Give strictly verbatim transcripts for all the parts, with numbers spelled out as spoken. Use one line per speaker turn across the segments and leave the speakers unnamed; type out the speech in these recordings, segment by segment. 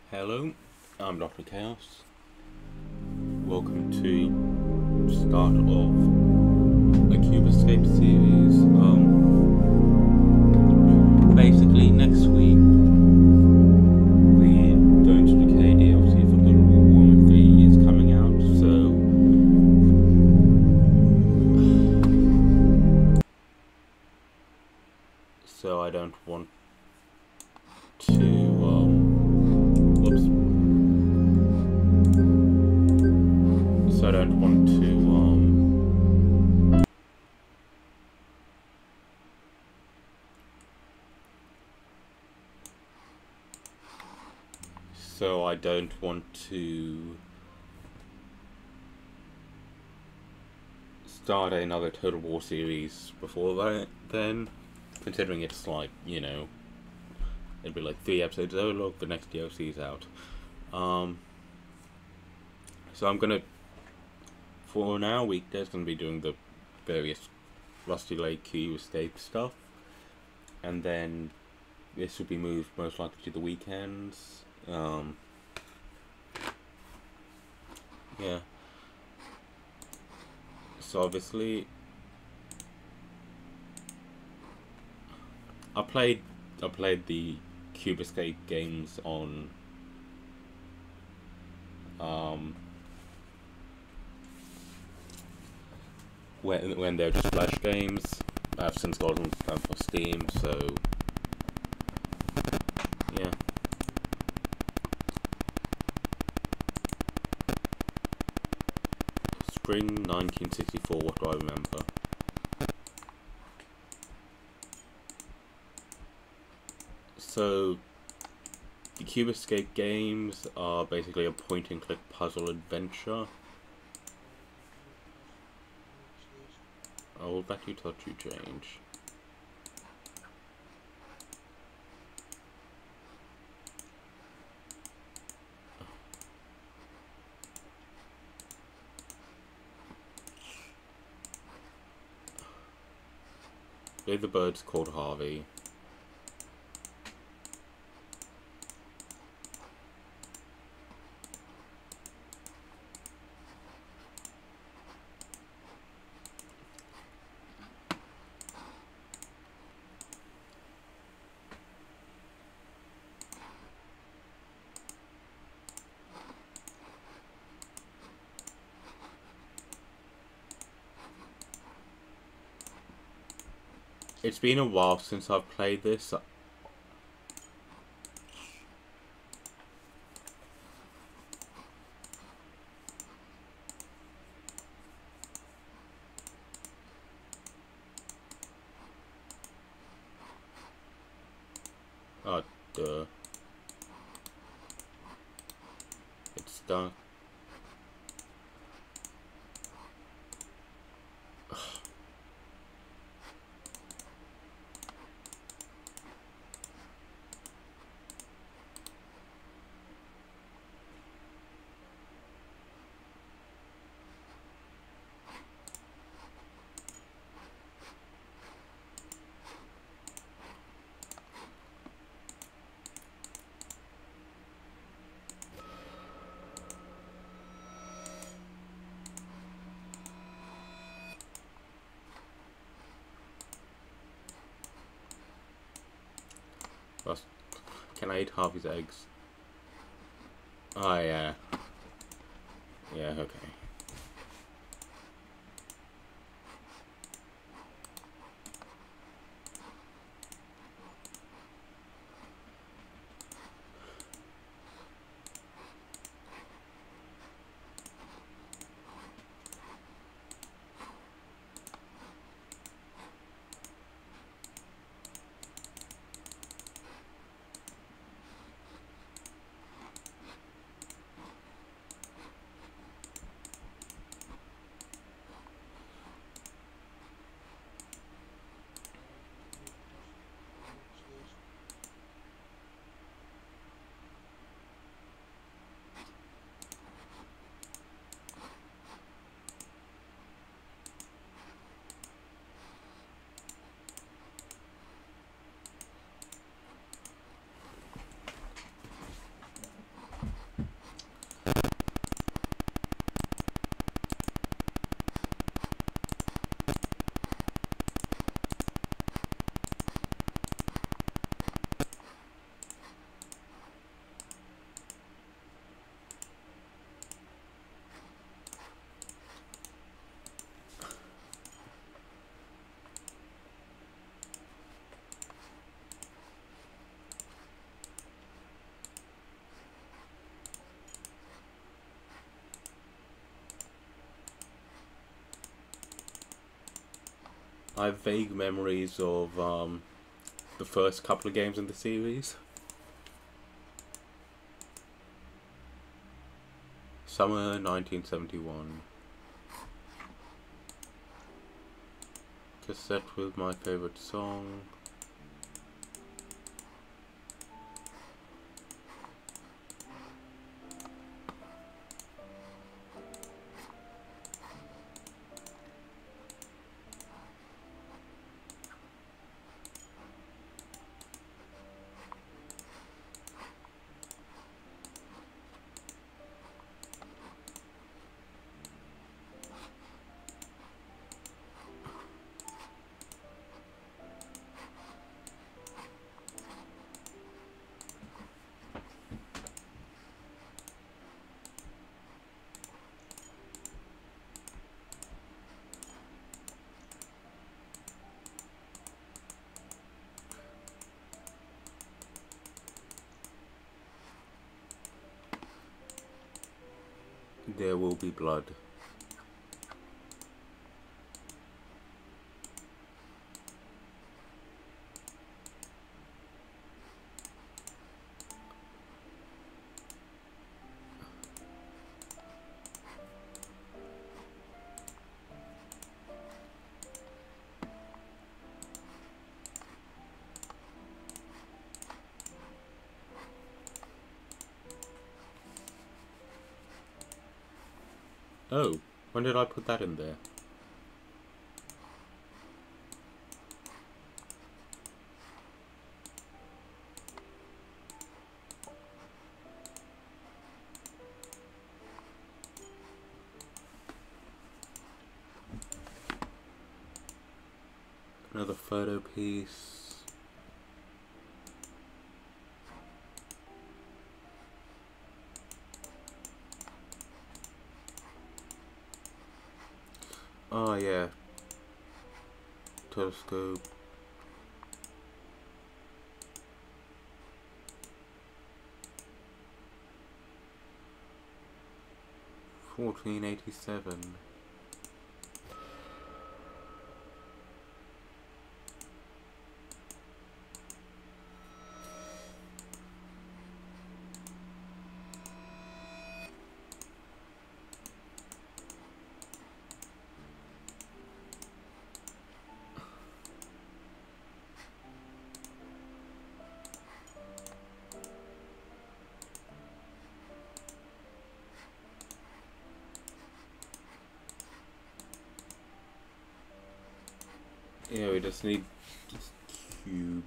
Hello, I'm Doctor Chaos. Welcome to start of a Cube Escape series. Um, basically, next week the Don't Decay D L C for Total War Warhammer three is coming out, so so I don't want to um, whoops. So I don't want to, um, so I don't want to start another Total War series before that, then, considering it's like, you know, it'd be like three episodes, oh look, the next D L C is out. Um, so I'm gonna, for now, weekdays, gonna be doing the various Rusty Lake Cube Escape stuff, and then this will be moved most likely to the weekends. Um, yeah. So obviously, I played I played the Cube Escape games on um when when they're just flash games. I've since gotten them for Steam, so yeah. Spring nineteen sixty-four, what do I remember? So, the Cube Escape games are basically a point-and-click puzzle adventure. I will bet you touch you change. They're the bird's called Harvey. It's been a while since I've played this. Oh, duh. It's done. Can I eat Harvey's eggs? Oh yeah. Yeah, okay. I have vague memories of um, the first couple of games in the series. Summer nineteen seventy-one. Cassette with my favorite song. There will be blood. Oh, when did I put that in there? Another photo piece. Oh yeah. Telescope. fourteen eighty-seven. Yeah, we just need this cube.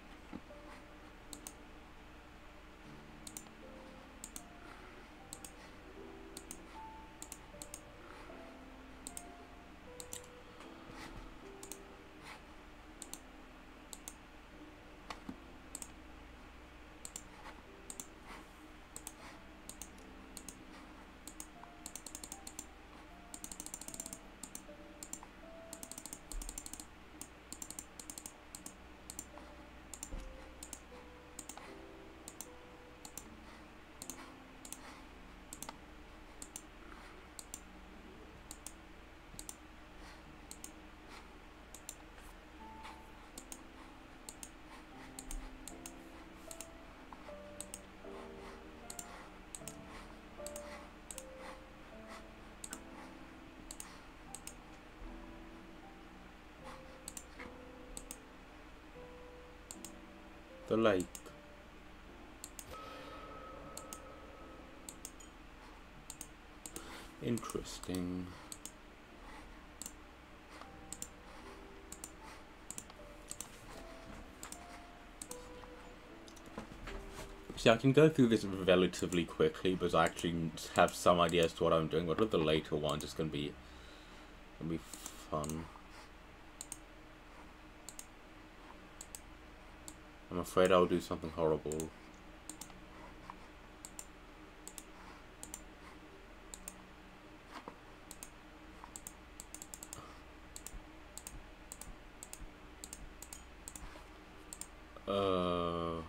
The lake. Interesting. See, I can go through this relatively quickly because I actually have some idea as to what I'm doing, but with the later ones it's gonna be gonna be fun. I'm afraid I'll do something horrible. Uh...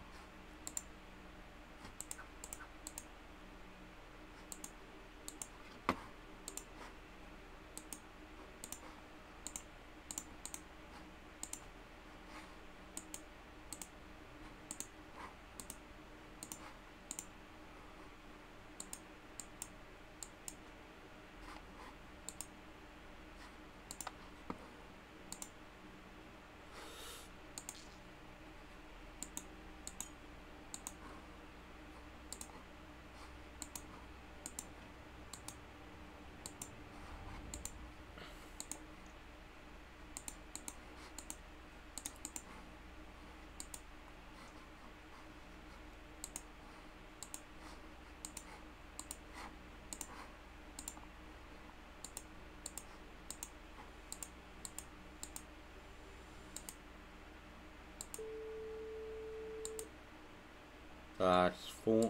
four.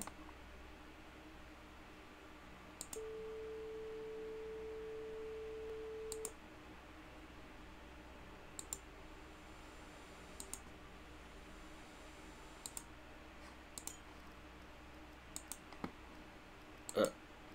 Uh.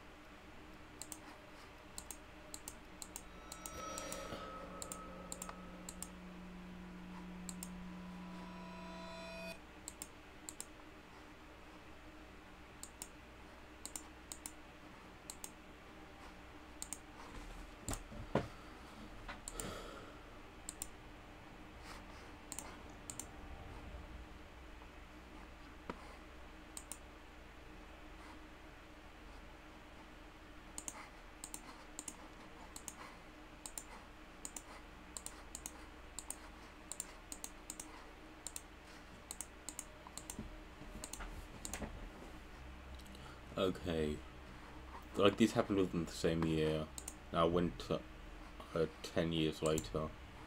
Okay, like this happened within the same year. Now I went uh, uh, ten years later.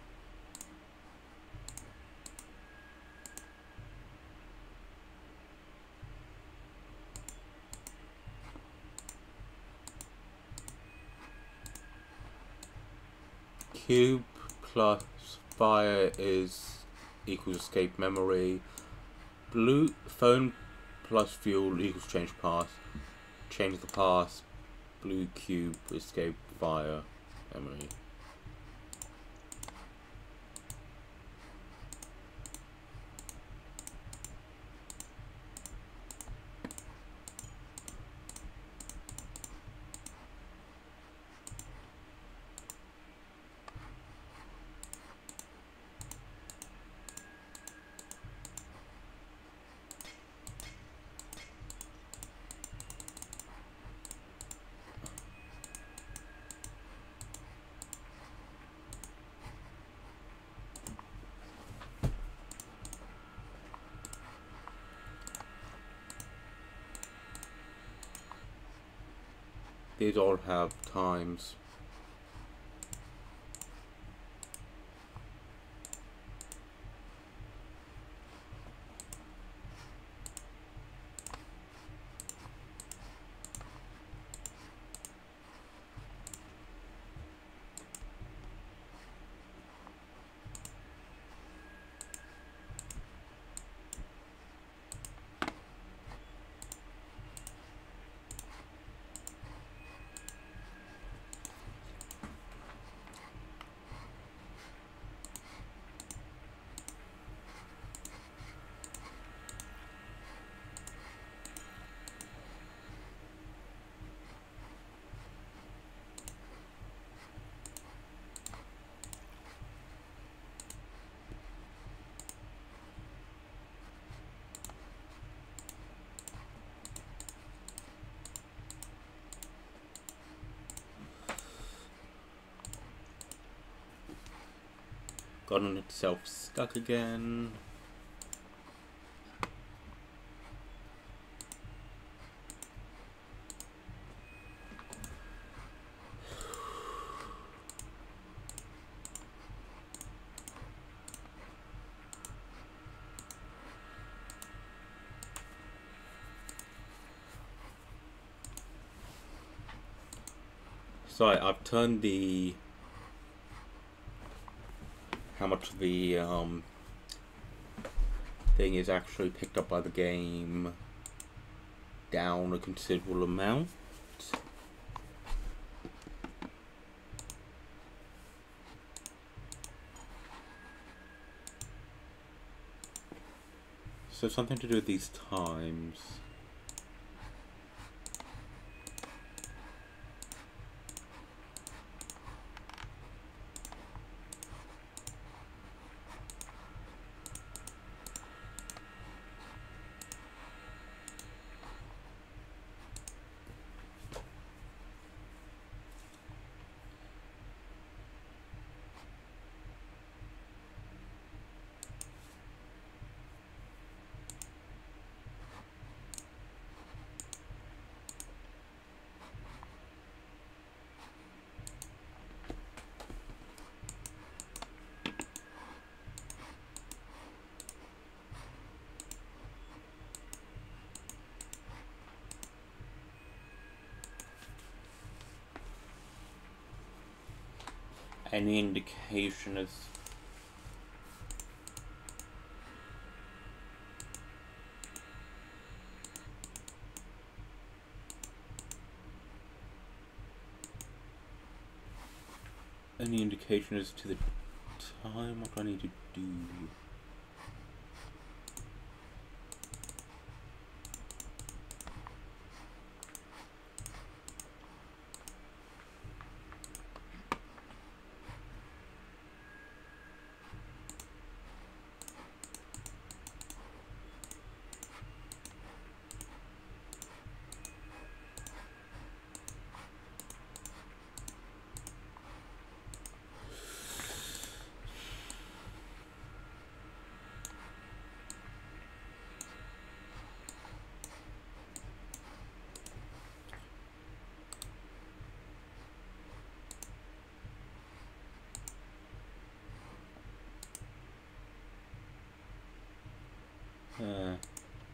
Cube plus fire is equals escape memory. Blue phone plus fuel equals change path. Change the path. Blue cube escape fire memory. These all have times. Gotten itself stuck again. So I, I've turned the how much the um, thing is actually picked up by the game down a considerable amount. So something to do with these times. Any indication as any indication as to the time? What do I need to do? Uh,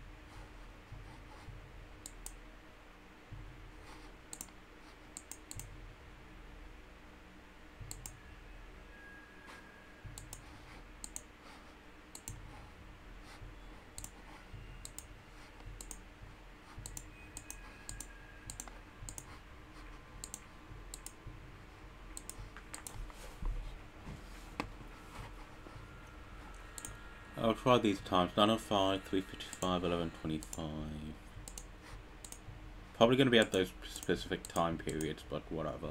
I'll try these times. nine oh five, three fifty-five, eleven twenty-five. Probably going to be at those specific time periods, but whatever.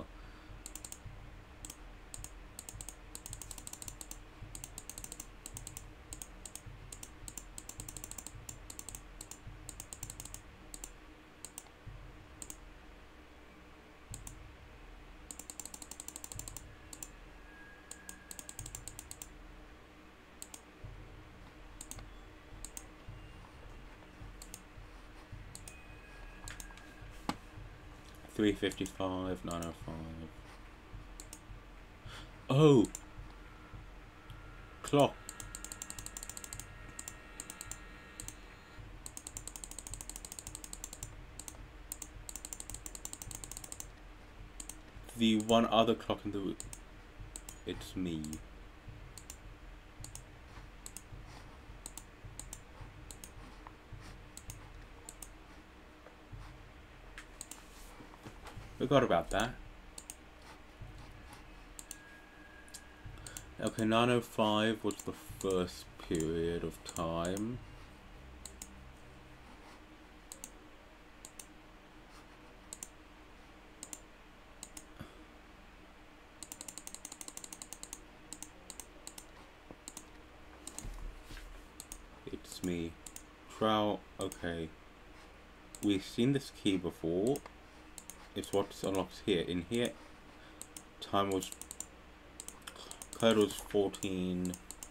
three fifty-five, nine oh five. Oh! Clock. The one other clock in the... It's me. Forgot about that. Okay, nine oh five was the first period of time. It's me. Trow, okay. We've seen this key before. It's what's unlocked here. In here, time was, code was fourteen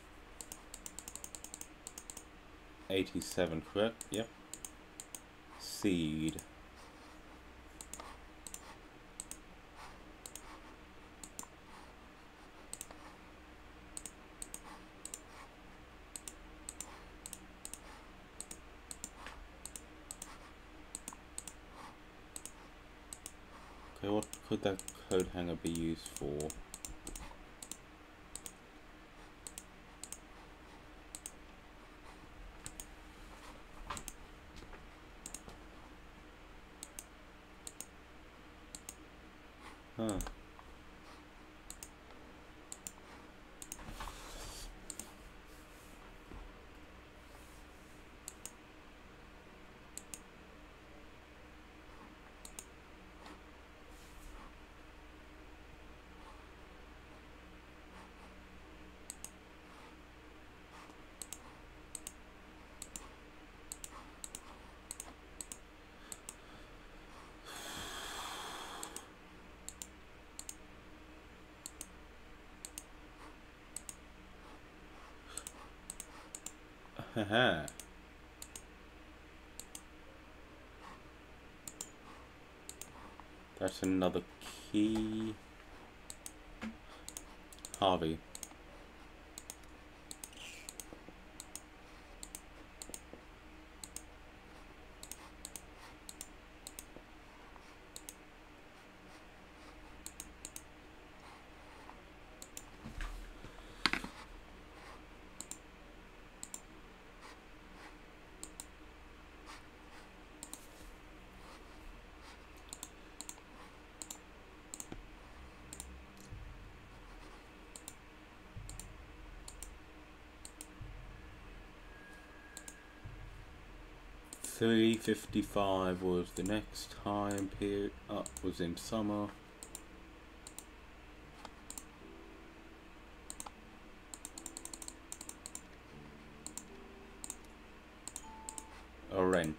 eighty-seven, correct? Yep. Seed. Okay, what could that code hanger be used for? Huh. Haha. That's another key. Harvey. three fifty-five was the next time period up, was in summer. A wrench.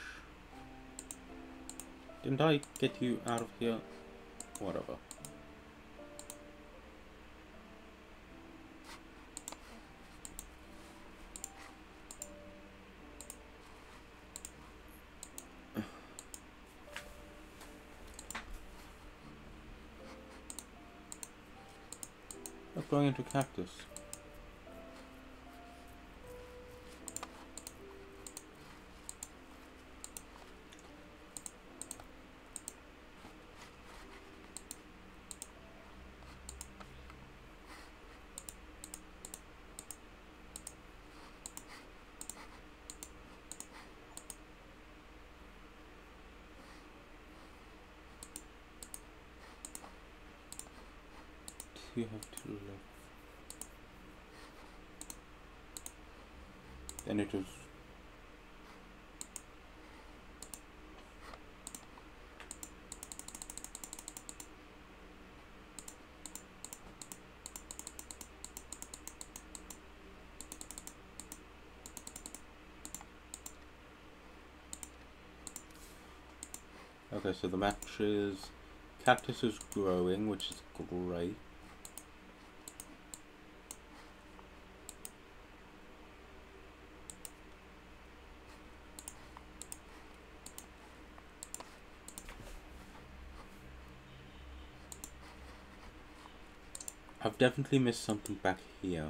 Didn't I get you out of here? Whatever. I'm going into cactus. You have to left. Then it was okay, so the matches cactus is growing, which is great. I've definitely missed something back here.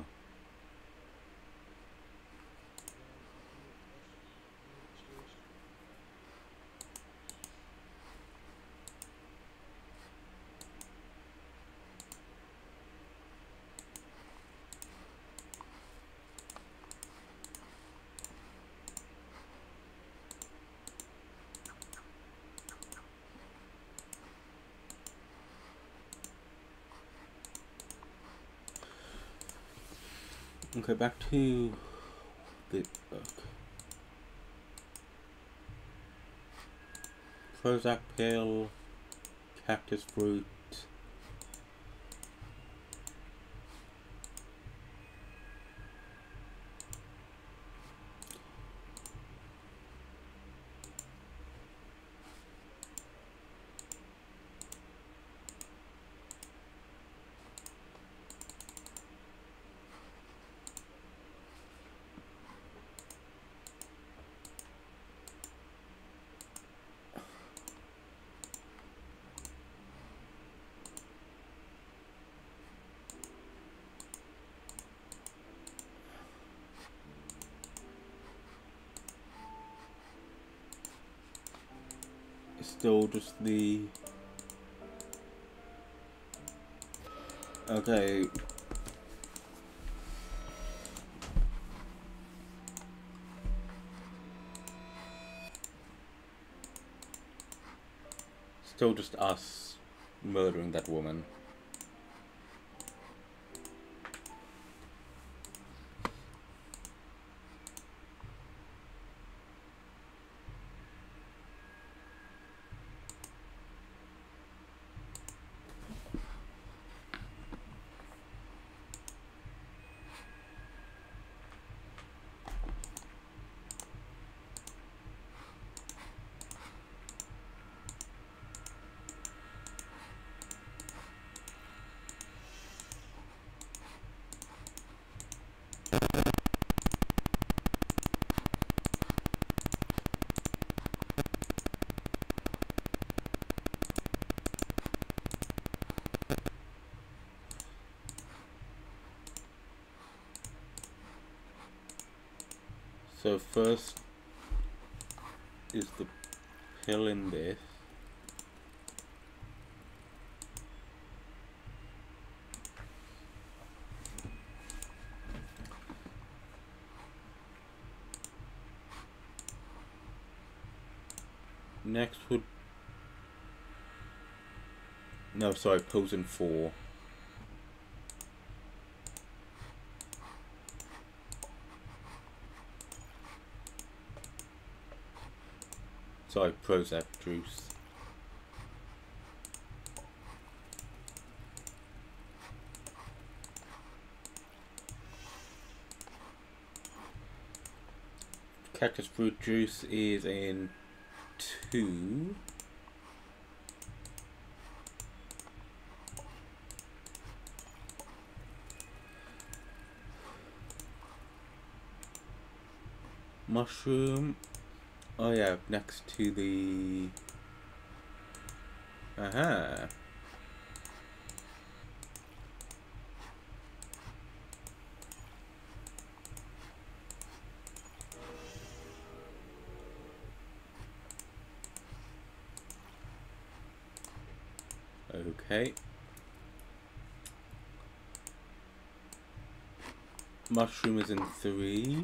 Okay, back to the book. Prozac pill, cactus fruit. Still just the okay. Still just us murdering that woman. So first is the pill in this. Next would no sorry, pills in four. Sorry, Prozac juice. Cactus fruit juice is in two. Mushroom. Oh yeah, next to the. Aha. Okay. Mushroom is in three.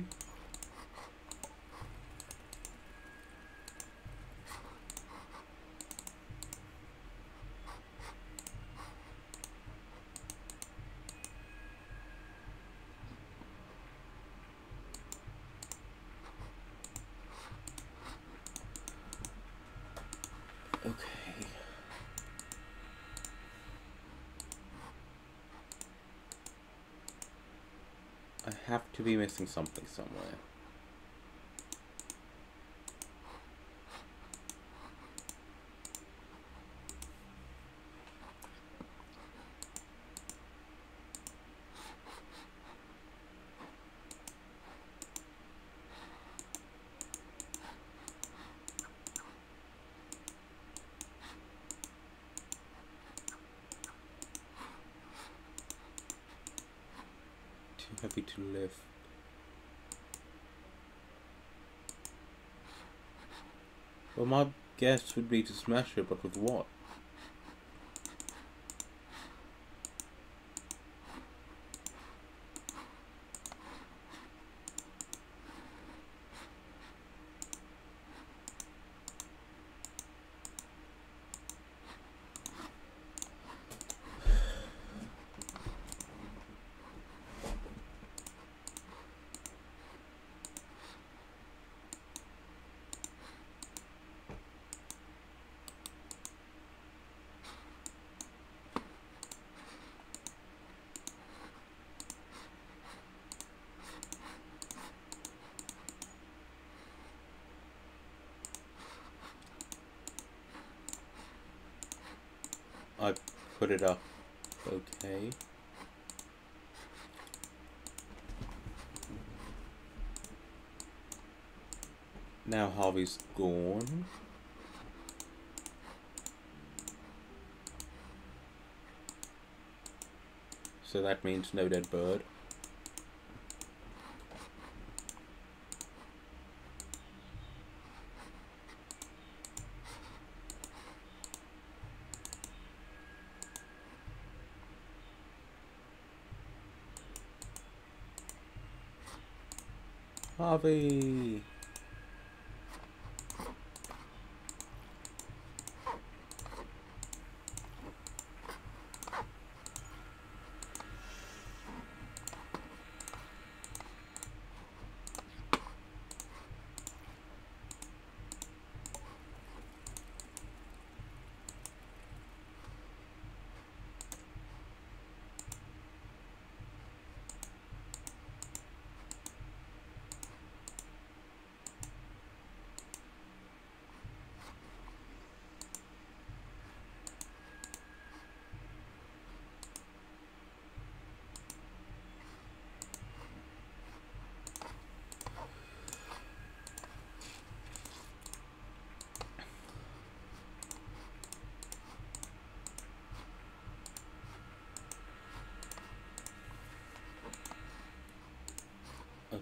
Okay. I have to be missing something somewhere. Too heavy to lift. Well, my guess would be to smash it, but with what? I put it up. Okay. Now Harvey's gone. So that means no dead bird. Harvey! Okay.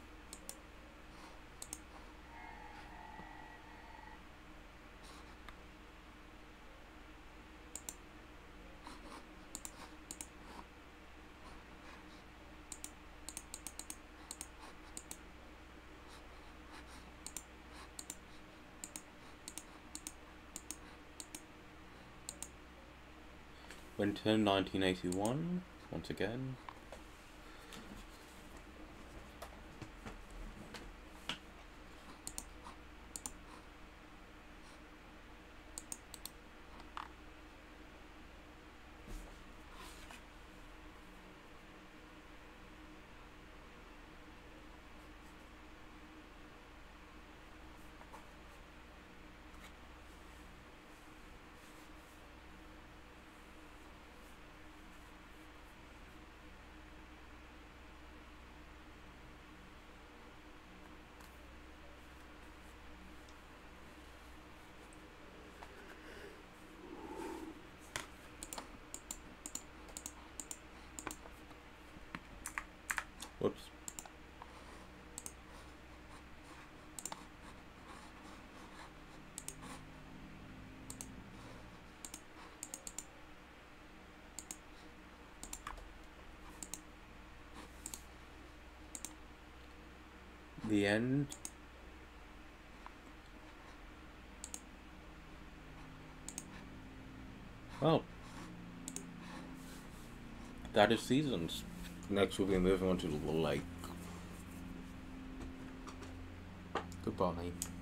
Winter nineteen eighty-one, once again. Whoops. The end. Well, that is Seasons. Next we'll be moving on to the lake. Goodbye.